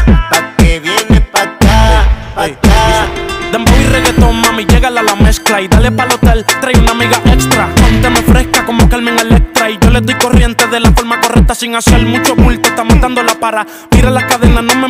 pa' que viene pa' acá, pa' acá. Dembow y reggaetón, mami, llégala a la mezcla y dale pa'l hotel, trae una amiga extra. Pónteme fresca como Carmen Electra y yo le doy corriente de la forma correcta sin hacer mucho bulto. Está montando la para, mira las cadenas, no me